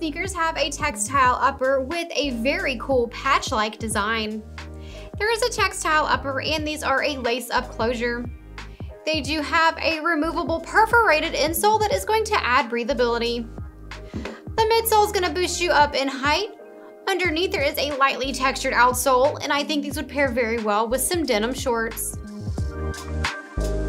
sneakers have a textile upper with a very cool patch-like design. There is a textile upper and these are a lace-up closure. They do have a removable perforated insole that is going to add breathability. The midsole is going to boost you up in height. Underneath there is a lightly textured outsole, and I think these would pair very well with some denim shorts.